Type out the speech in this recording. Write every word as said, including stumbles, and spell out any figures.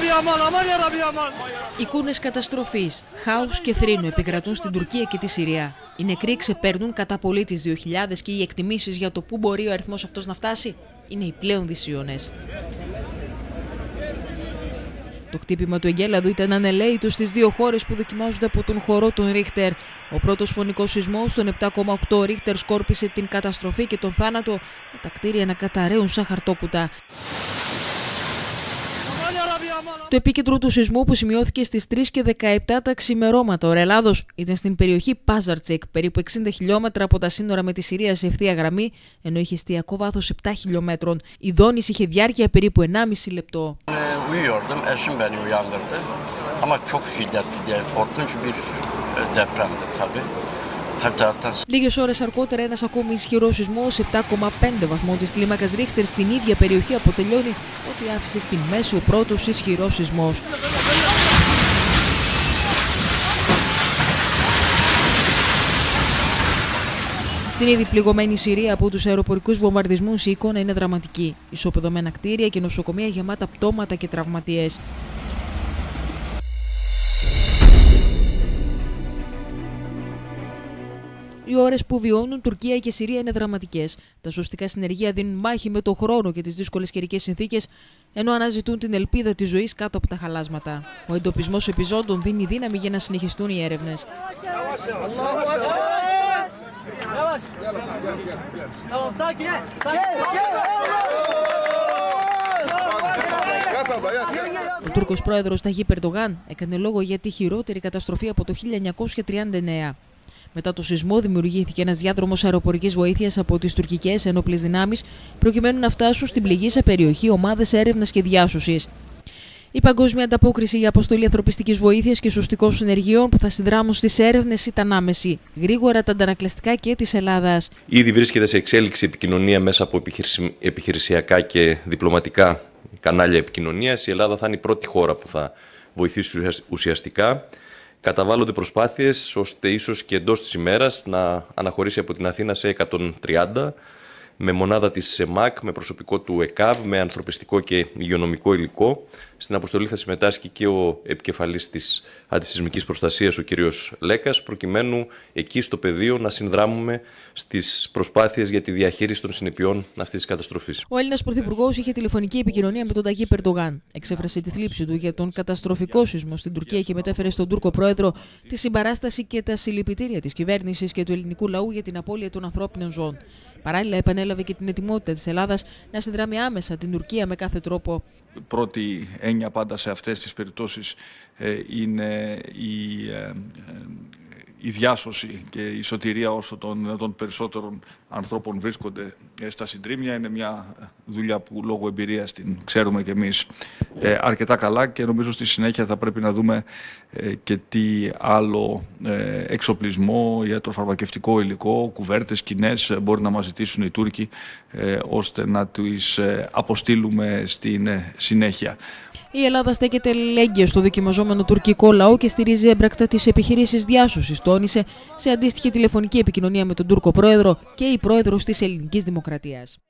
Εικόνες καταστροφής, χάους και θρήνου επικρατούν στην Τουρκία και τη Συρία. Οι νεκροί ξεπέρνουν κατά πολύ τις δύο χιλιάδες και οι εκτιμήσεις για το πού μπορεί ο αριθμός αυτός να φτάσει είναι οι πλέον δυσίωνες. Το χτύπημα του εγκέλαδου ήταν ανελαίητο στις δύο χώρες που δοκιμάζονται από τον χορό των Ρίχτερ. Ο πρώτος φωνικός σεισμός των επτά κόμμα οκτώ Ρίχτερ σκόρπισε την καταστροφή και τον θάνατο, με τα κτίρια να καταραίουν σαν χαρτόκουτα. Το επίκεντρο του σεισμού, που σημειώθηκε στις τρεις και δεκαεπτά τα ξημερώματα ώρα Ελλάδος, ήταν στην περιοχή Πάζαρτσεκ, περίπου εξήντα χιλιόμετρα από τα σύνορα με τη Συρία σε ευθεία γραμμή, ενώ είχε εστιακό βάθος επτά χιλιόμετρων. Η δόνηση είχε διάρκεια περίπου ενάμιση λεπτό. Uyuyordum, eşim beni uyandırdı. Ama çok şiddetli diye korkunç bir depremdi tabii. Λίγες ώρες αργότερα, ένας ακόμη ισχυρός σεισμός επτά κόμμα πέντε βαθμών της κλίμακας Ρίχτερ στην ίδια περιοχή αποτελειώνει ότι άφησε στη μέση ο πρώτος ισχυρός σεισμός. Στην ήδη πληγωμένη Συρία από τους αεροπορικούς βομβαρδισμούς η εικόνα είναι δραματική. Ισοπεδωμένα κτίρια και νοσοκομεία γεμάτα πτώματα και τραυματίες. Οι ώρες που βιώνουν Τουρκία και Συρία είναι δραματικές. Τα σωστικά συνεργεία δίνουν μάχη με τον χρόνο και τις δύσκολες καιρικές συνθήκες, ενώ αναζητούν την ελπίδα της ζωής κάτω από τα χαλάσματα. Ο εντοπισμός επιζώντων δίνει δύναμη για να συνεχιστούν οι έρευνες. Ο Τούρκος πρόεδρος Ταγίπ Ερντογάν έκανε λόγο για τη χειρότερη καταστροφή από το χίλια εννιακόσια τριάντα εννέα. Μετά το σεισμό δημιουργήθηκε ένας διάδρομος αεροπορικής βοήθειας από τις τουρκικές ενόπλες δυνάμεις, προκειμένου να φτάσουν στην πληγήσα περιοχή ομάδες έρευνας και διάσωσης. Η παγκόσμια ανταπόκριση για αποστολή ανθρωπιστικής βοήθειας και σωστικών συνεργειών που θα συνδράμουν στις έρευνες ήταν άμεση, γρήγορα τα αντανακλαστικά και της Ελλάδας. Ήδη βρίσκεται σε εξέλιξη επικοινωνία μέσα από επιχειρησιακά και διπλωματικά κανάλια επικοινωνίας. Η Ελλάδα θα είναι η πρώτη χώρα που θα βοηθήσει ουσιαστικά. Καταβάλλονται προσπάθειες ώστε ίσως και εντός της ημέρας να αναχωρήσει από την Αθήνα σε εκατόν τριάντα, με μονάδα της ΣΕΜΑΚ, με προσωπικό του ΕΚΑΒ, με ανθρωπιστικό και υγειονομικό υλικό. Στην αποστολή θα συμμετάσχει και ο επικεφαλής της αντισυσμικής προστασίας, ο κύριος Λέκας, προκειμένου εκεί στο πεδίο να συνδράμουμε στις προσπάθειες για τη διαχείριση των συνεπειών αυτής της καταστροφής. Ο Έλληνας Πρωθυπουργός είχε τηλεφωνική επικοινωνία με τον Ταγίπ Ερντογάν. Εξέφρασε τη θλίψη του για τον καταστροφικό σεισμό στην Τουρκία και μετέφερε στον Τούρκο πρόεδρο τη συμπαράσταση και τα συλληπιτήρια της κυβέρνησης και του ελληνικού λαού για την απώλεια των ανθρώπινων ζώων. Παράλληλα, επανέλαβε και την ετοιμότητα της Ελλάδας να συνδράμει άμεσα την Τουρκία με κάθε τρόπο. Πρώτη έννοια πάντα σε αυτές τις περιπτώσεις ε, είναι η, ε, η διάσωση και η σωτηρία όσο των, των περισσότερων ανθρώπων βρίσκονται στα συντρίμμια. Είναι μια δουλειά που λόγω εμπειρίας την ξέρουμε κι εμείς ε, αρκετά καλά, και νομίζω στη συνέχεια θα πρέπει να δούμε ε, και τι άλλο ε, εξοπλισμό, ιατροφαρμακευτικό υλικό, κουβέρτες, σκηνές ε, μπορεί να μας ζητήσουν οι Τούρκοι ε, ώστε να τις ε, αποστείλουμε στην ε, συνέχεια. Η Ελλάδα στέκεται αλληλέγγυα στο δοκιμαζόμενο τουρκικό λαό και στηρίζει έμπρακτα τις επιχειρήσεις διάσωσης, τόνισε σε αντίστοιχη τηλεφωνική επικοινωνία με τον Τούρκο πρόεδρο και η πρόεδρος της Ελληνικής Δημοκρατίας.